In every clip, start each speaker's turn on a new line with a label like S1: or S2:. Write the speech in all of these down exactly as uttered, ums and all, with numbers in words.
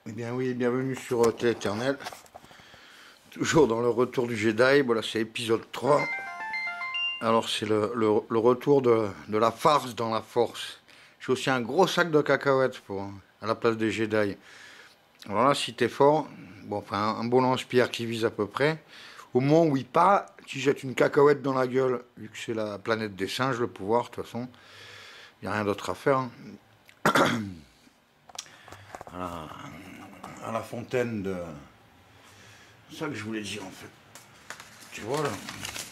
S1: Eh bien oui, bienvenue sur euh, Téléternel. Toujours dans le retour du Jedi. Voilà, c'est épisode trois. Alors c'est le, le, le retour de, de la farce dans la force. J'ai aussi un gros sac de cacahuètes pour, à la place des Jedi. Alors là, si t'es fort, bon, enfin un, un bon lance-pierre qui vise à peu près, au moment où il part, tu jettes une cacahuète dans la gueule. Vu que c'est la planète des singes, le pouvoir, de toute façon, il n'y a rien d'autre à faire. Hein. Voilà. À la fontaine de... C'est ça que je voulais dire en fait. Tu vois là.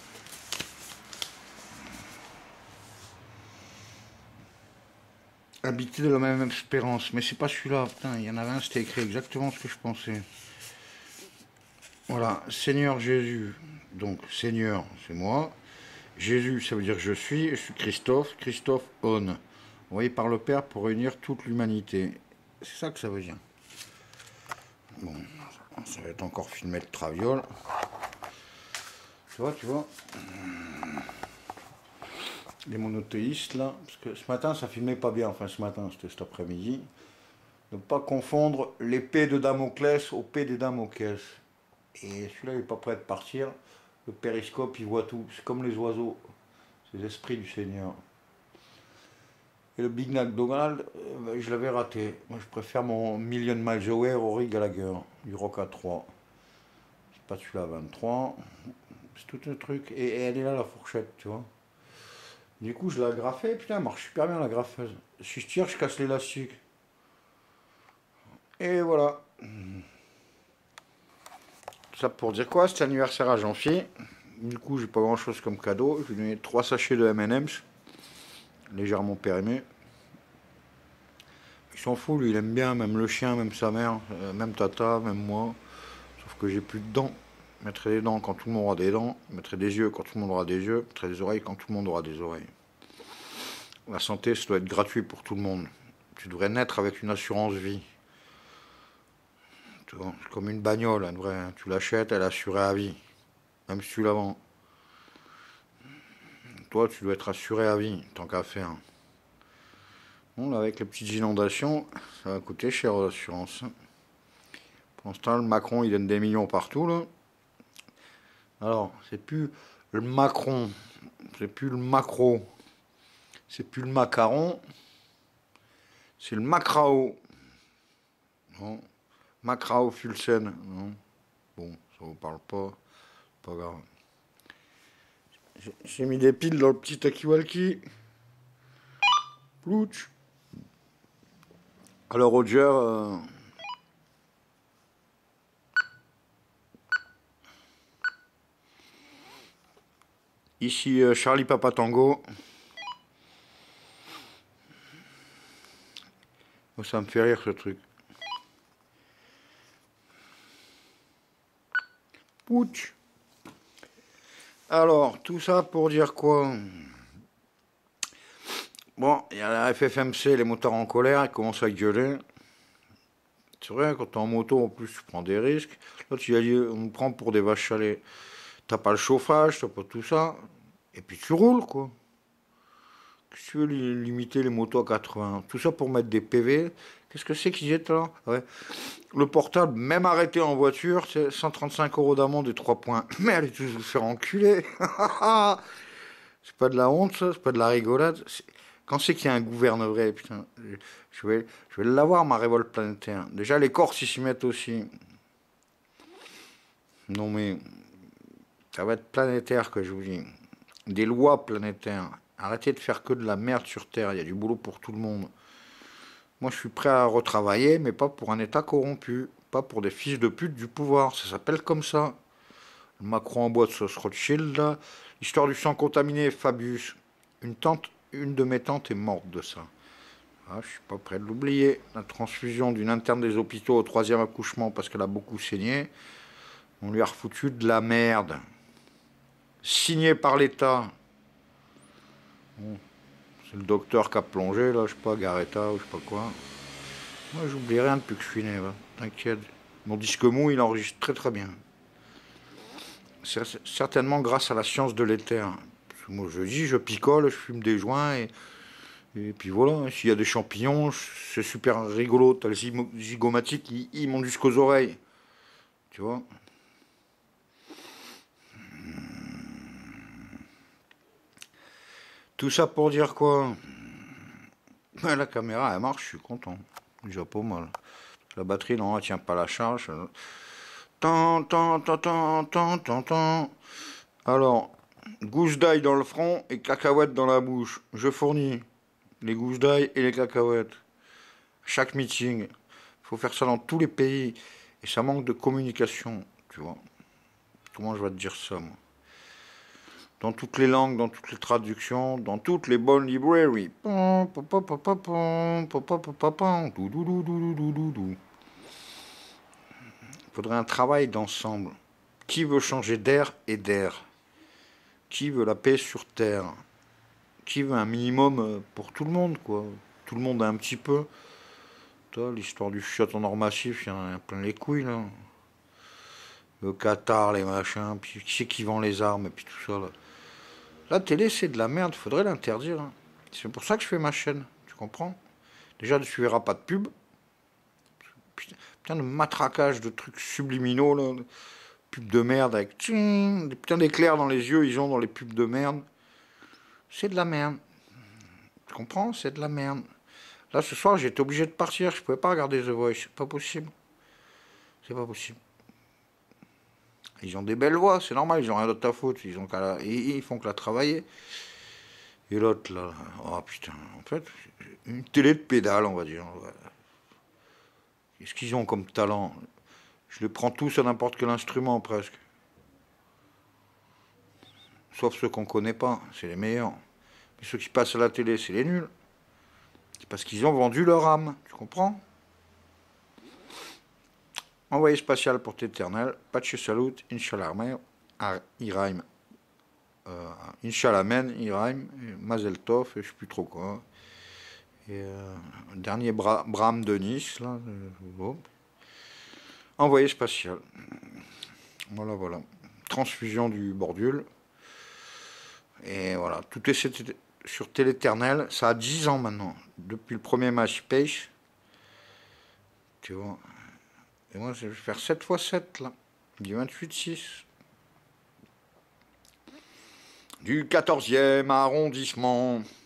S1: Habiter de la même espérance. Mais c'est pas celui-là, putain, il y en avait un, c'était écrit exactement ce que je pensais. Voilà, Seigneur Jésus. Donc, Seigneur, c'est moi. Jésus, ça veut dire je suis. Je suis Christophe. Christophe, on. Envoyé par le Père pour réunir toute l'humanité. C'est ça que ça veut dire. Bon, ça va être encore filmé de traviole. Tu vois, tu vois. Les monothéistes là, parce que ce matin ça filmait pas bien, enfin ce matin, c'était cet après-midi. Ne pas confondre l'épée de Damoclès au P des Damoclès. Et celui-là il est pas prêt de partir. Le périscope il voit tout, c'est comme les oiseaux, c'est les esprits du Seigneur. Et le Big McDonald, euh, je l'avais raté. Moi je préfère mon Million Miles Away Rory Gallagher, du Rock à trois. C'est pas celui-là à vingt-trois. C'est tout un truc. Et, et elle est là la fourchette, tu vois. Du coup, je l'ai agrafé, putain, elle marche super bien la graffeuse. Si je tire, je casse l'élastique. Et voilà. Ça pour dire quoi? C'est anniversaire à Jean-Phi. Du coup, j'ai pas grand chose comme cadeau. Je lui ai donné trois sachets de M and M's. Légèrement périmés. Il s'en fout, lui, il aime bien, même le chien, même sa mère, euh, même Tata, même moi. Sauf que j'ai plus de dents. Je mettrai des dents quand tout le monde aura des dents. Je mettrai des yeux quand tout le monde aura des yeux. Je mettrai des oreilles quand tout le monde aura des oreilles. La santé, ça doit être gratuit pour tout le monde. Tu devrais naître avec une assurance vie. C'est comme une bagnole, hein, vrai. Tu l'achètes, elle est assurée à vie. Même si tu la vends. Toi, tu dois être assuré à vie, tant qu'à faire. Bon, là, avec les petites inondations, ça va coûter cher l'assurance. Pour l'instant, le Macron, il donne des millions partout, là. Alors, c'est plus le Macron, c'est plus le macro, c'est plus le macaron, c'est le macrao. Non. Macrao Fulsen, non. Bon, ça vous parle pas, pas grave. J'ai mis des piles dans le petit Takiwalki. Plouch. Alors Roger, euh... ici euh, Charlie Papa Tango. Oh, ça me fait rire ce truc. Pouch. Alors, tout ça pour dire quoi? Bon, il y a la F F M C, les moteurs en colère, ils commencent à gueuler. C'est vrai, quand t'es en moto, en plus, tu prends des risques. Là, tu as dit, on me prend pour des vaches à lait. T'as pas le chauffage, t'as pas tout ça. Et puis tu roules, quoi. Qu'est-ce que tu veux limiter les motos à quatre-vingts? Tout ça pour mettre des P V. Qu'est-ce que c'est qu'ils étaient là? Ouais. Le portable, même arrêté en voiture, c'est cent trente-cinq euros d'amende et trois points. Mais allez tous vous faire enculer. C'est pas de la honte, ça, c'est pas de la rigolade. Quand c'est qu'il y a un gouvernement vrai, putain, je vais, je vais l'avoir, ma révolte planétaire. Déjà, les Corses, ils s'y mettent aussi. Non, mais ça va être planétaire, que je vous dis. Des lois planétaires. Arrêtez de faire que de la merde sur Terre. Il y a du boulot pour tout le monde. Moi, je suis prêt à retravailler, mais pas pour un État corrompu. Pas pour des fils de pute du pouvoir. Ça s'appelle comme ça. Le Macron en boîte sauce Rothschild, là. L'histoire du sang contaminé, Fabius. Une tante, une de mes tantes est morte de ça. Ah, je suis pas prêt de l'oublier. La transfusion d'une interne des hôpitaux au troisième accouchement parce qu'elle a beaucoup saigné. On lui a refoutu de la merde. Signé par l'État. Bon, c'est le docteur qui a plongé, là, je sais pas, Garetta ou je sais pas quoi. Moi, j'oublie rien depuis que je suis né, va. T'inquiète. Mon disque mou, il enregistre très très bien. C'est certainement grâce à la science de l'éther. Moi, je dis, je picole, je fume des joints et, Et puis voilà, s'il y a des champignons, c'est super rigolo. T'as les zygomatiques, ils, ils montent jusqu'aux oreilles. Tu vois. Tout ça pour dire quoi? La caméra, elle marche, je suis content. Déjà pas mal. La batterie, non, elle tient pas la charge. Tant, tant, tant, tant, tant, tant, tant. Alors, gousse d'ail dans le front et cacahuètes dans la bouche. Je fournis les gousses d'ail et les cacahuètes. Chaque meeting. Il faut faire ça dans tous les pays. Et ça manque de communication, tu vois. Comment je vais te dire ça, moi? Dans toutes les langues, dans toutes les traductions, dans toutes les bonnes librairies. Il faudrait un travail d'ensemble. Qui veut changer d'air et d'air? Qui veut la paix sur Terre? Qui veut un minimum pour tout le monde, quoi? Tout le monde a un petit peu. L'histoire du fiat en or massif, il y en a plein les couilles, là. Le Qatar, les machins, puis qui c'est qui vend les armes, et puis tout ça, là. La télé, c'est de la merde, faudrait l'interdire. Hein. C'est pour ça que je fais ma chaîne, tu comprends? Déjà, tu verras pas de pub. Putain, putain de matraquage de trucs subliminaux, là. Pubs de merde avec tching, des putains d'éclairs dans les yeux, ils ont dans les pubs de merde. C'est de la merde. Tu comprends? C'est de la merde. Là, ce soir, j'étais obligé de partir, je pouvais pas regarder The Voice, c'est pas possible. C'est pas possible. Ils ont des belles voix, c'est normal, ils ont rien d'autre à foutre, ils, ont qu'à la... ils font que la travailler. Et l'autre là, oh putain, en fait, une télé de pédale, on va dire. Qu'est-ce qu'ils ont comme talent? Je les prends tous à n'importe quel instrument presque. Sauf ceux qu'on connaît pas, c'est les meilleurs. Mais ceux qui passent à la télé, c'est les nuls. C'est parce qu'ils ont vendu leur âme, tu comprends? Envoyé spatial pour t'éternel, patch salut, Inch'Allah, Iraim, euh, Inch'Allah, men, Iraim, Mazel Tov, je sais plus trop quoi. Et euh, dernier bra Bram de Nice, là. Euh, bon. Envoyé spatial. Voilà, voilà. Transfusion du bordule. Et voilà, tout est sur Téléternel. Ça a dix ans maintenant, depuis le premier MySpace. Tu vois. Et moi, je vais faire sept fois sept, là. Du vingt-huit six. Du quatorzième arrondissement.